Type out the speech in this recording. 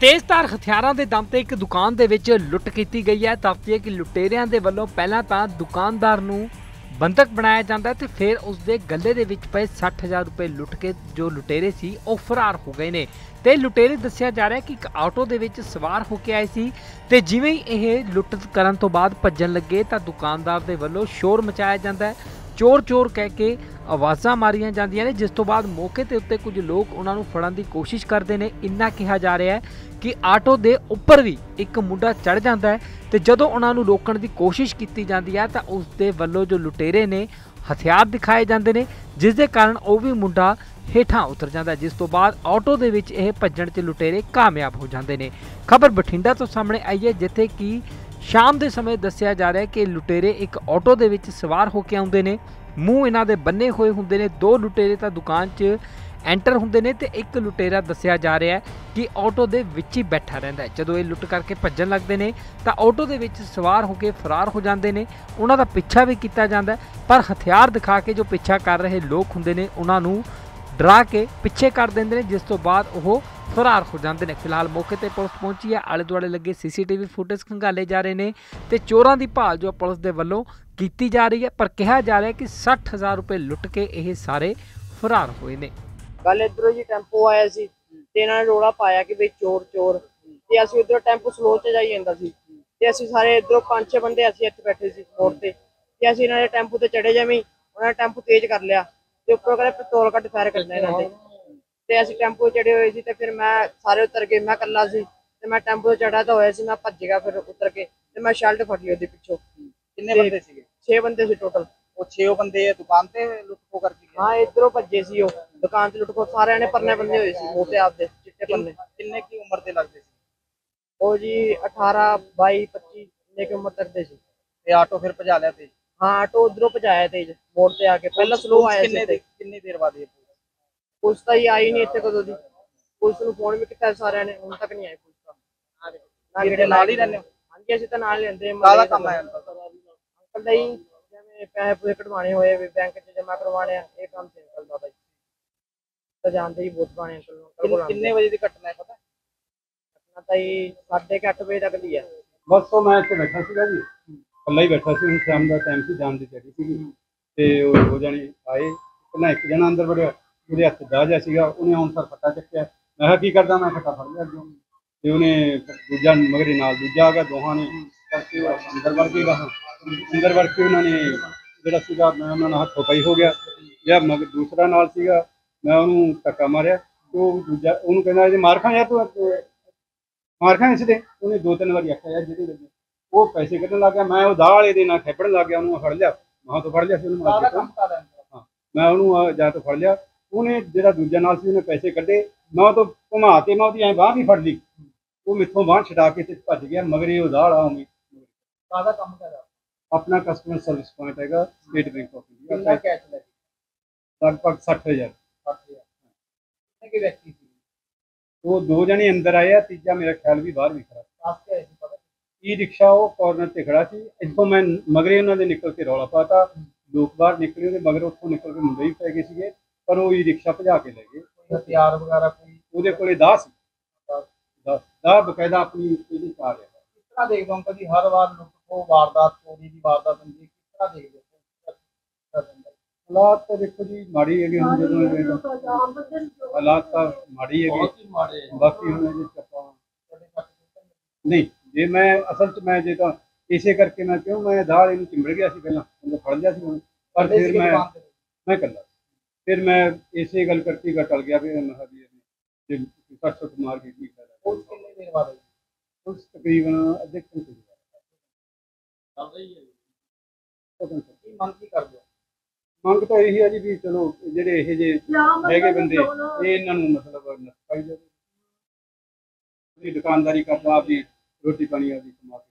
तेज़धार हथियारों के दम ते एक दुकान दे विच लुੱਟ की गई है। दसदिए कि लुटेरियां दे वल्लों पहलां तां दुकानदार नूं बंधक बनाया जाता है तो फिर उसके गले दे विच पे 60,000 रुपए लुੱਟ के जो लुटेरे सी वो फरार हो गए ने। ते लुटेरे दस्सिया जा रहा है कि एक आटो दे विच सवार होके आए सी ते जिवें ही यह लुੱਟ करन तो बाद भज्जन लगे तो दुकानदार दे वल्लों शोर मचाया जाता है, चोर चोर कह के आवाज़ां मारियां जांदियां ने, जिस तो बाद मौके ते उत्ते कुछ लोग उन्हां नूं फड़न दी कोशिश करते हैं। इन्ना कहा जा रहा है कि आटो दे उपर भी एक मुंडा चढ़ जाता है तो जदों उन्हां नूं रोकण दी कोशिश की जाती है तो उसके वल्लों जो लुटेरे ने हथियार दिखाए जाते हैं, जिस दे कारण वो भी मुंडा हेठां उतर जाता है, जिस तो बाद आटो दे विच यह भज्जण च लुटेरे कामयाब हो जाते हैं। खबर बठिंडा तो सामने आई है जिथे कि शाम के समय दस्सिया जा रहा है कि लुटेरे एक आटो दे विच सवार होके आउंदे ने, मूँह इन्हां दे बन्ने हुए हुंदे ने। दो लुटेरे तां दुकान च एंटर हुंदे ने ते एक लुटेरा दस्सिया जा रहा है कि आटो दे विच ही बैठा रहिंदा है। जदों ये लुੱਟ करके भज्जन लगदे ने तां आटो दे विच सवार होके फरार हो जाते हैं। उन्हां दा पिछा भी किया जाता है पर हथियार दिखा के जो पिछा कर रहे लोग हुंदे ने उन्हां नूं डरा के पिछे कर देंदे ने, जिस तो बाद वो फरार हो जाते हैं। फिलहाल मौके पर पुलिस पहुंची है, आले दुआले लगे CCTV फुटेज खंगाले जा रहे हैं तो चोरों की भाल जो पुलिस के वलों की जा रही है, पर कहा जा रहा है कि 60,000 रुपए लुੱਟ के ये सारे फरार हुए ने। कल इधरों जी टैंपो आया सी ते इन्हां ने रौला पाया कि बई चोर चोर ते असीं उधरों टैंपो स्लो च जाई जांदा सी ते असीं सारे इधरों 5-6 बंदे असीं इत्थे बैठे सी मोड़ ते असीं इन्हां दे टैंपो ते चढ़े जमी उन्हां ने टैंपो तेज कर लिया ते उप्परों कहदे पिस्तौल कट फायर करना इन्हां दे ते असीं टैंपो चढ़े होए सी ते फिर मैं सारे उतर गए, मैं कल्ला सी ते मैं टैंपो चढ़ा तो होया सी, मैं भज गया फिर उतर के ते मैं शर्ट फड़ी ओहदी पिछों। कितने बंदे सीगे? 6 बंदे सी टोटल। वो 6 बंदे दुकान ते लुੱਟ खो करके गए? हाँ इधरों भज्जे सी, दुकान से लुੱਟ खो सारे ने परने बंदे हुए सी, मोटे आपदे चिट्टे परने। किन्ने की उम्र दे लगदे सी? वो जी 18, 22, 25 इन्ने की उम्र तक दे सी। ते ऑटो फिर भजा लिया तेज? हाँ ऑटो उधरों भजाया तेज मोड़ ते आके, पहला स्लो आया सी। कितनी देर बाद ये पुलिस तो ही आई नहीं इत्थे कदों दी, पुलिस नूं फोन भी कीता सारिਆਂ ने, हुण तक नहीं आई पुलिस का। ना किहड़े नाल ही रहने हो? हाँ जी ਅਸੀਂ ਤਾਂ ਨਾਲ ਲੈਂਦੇ ਕਾਹਦਾ ਕੰਮ ਹੈ अंकल ਦਾ ਹੀ ਜਿਵੇਂ ਪੈਸੇ ਪੂਸੇ ਕਢਵਾਣੇ ਹੋਏ ਵੀ ਬੈਂਕ 'ਚ ਜਮ੍ਹਾਂ ਕਰਵਾਣੇ ਆ, ਇਹ ਕੰਮ ਤੇ ਅੰਕਲ ਦਾ ਬਾਈ ਤਾਂ ਜਾਣਦੇ ਹੀ ਬਹੁਤ ਬਾਣੇ ਅੰਕਲ ਨੂੰ। ਅੰਕਲ ਕੋਲ ਕਿੰਨੇ ਵਜੇ ਦੀ ਘਟਨਾ ਹੈ ਪਤਾ? ਘਟਨਾ ਤਾਂ ਹੀ 8:30 ਵਜੇ ਤੱਕ ਦੀ ਹੈ। बस तो मैं इतने बैठा सीगा जी, कल्ला ही बैठा सी। शाम का टाइम से जान की तैयारी सी ते दो जने आए, पहला एक जना अंदर वड़िया, ਉਹਦੇ हथ दा जा सीगा, उन्हें ਹੁਣ सर फट्टा चक्या। मैं कहा की करदा, मैं फट्टा फड़ लिया अगों ते उन्हें दूजा मगरे नाल दूजा आ गया, दोहां ने करके अंदर वड़ के गहा अंदर वड़ के उन्होंने ਜਿਹੜਾ ਸੀਗਾ मैं उन्होंने हथों पाई हो गया। ਜਿਹੜਾ मगर दूसरा नाल सीगा मैं ਉਹਨੂੰ ਧੱਕਾ ਮਾਰਿਆ ਤੇ ਉਹ ਦੂਜਾ ਉਹਨੂੰ ਕਹਿੰਦਾ ਜੇ ਮਾਰ ਖਾਂ ਯਾਰ ਤੂੰ मार खां इसदे। उन्हें 2-3 बार आख्या यार जिहदे लगे वो पैसे कढ़न लग गया। मैं दाह वाले दे नाल खैपड़न लग गया, उन्होंने फड़ लिया, वहां तो फड़ लिया सी उन्होंने। हाँ मैं उन्होंने जा तो फड़ लिया, उन्हें जो दूजा नाल सी उन्हें पैसे कढ़े, मैं तो घुमा के मैं उसकी ऐ बांह भी फड़ ली, वो मिथों बांह छड़ा के भज गया। मगर ये दाह वाला आऊंगी अपना कस्टमर सर्विस पॉइंट है स्टेट बैंक ऑफ इंडिया, लगभग 60,000। वो 2 जने अंदर आए, तीजा मेरा ख्याल भी बाहर भी खड़ा। ई रिक्शा वो कॉर्नर से खड़ा सी, इतों मैं मगरे उन्होंने निकल के रौला पाता, लोग बाहर निकले मगर उतों निकल के मुंडे भी पै गए थे, पर वो ई रिक्शा भजा के ले गए। हथियार वगैरह कोई वो कोले दाह दाह बकायदा अपनी कार है। किस तरह देखते हो कभी हर बार लुੱਟ खो वारदात चोरी की वारदात होंदी, किस तरह देखते हो? हालात तो देखो जी माड़ी है, हालात तो माड़ी है, बाकी नहीं जे मैं असल च मैं जे तो इसे करके मैं क्यों मैं दाल इन चिंबड़ गया पहला फड़ लिया, पर फिर मैं कला फिर मैं इसे गल करके टल गया भी सट सुट मार के तकरीबन अद्धे घंटे मंग तो यही है जी भी चलो जेडे ये जे है बंदे ये इन्हों मतलब नस पाई जाए, दुकानदारी करता आप रोटी पानी आपकी कमा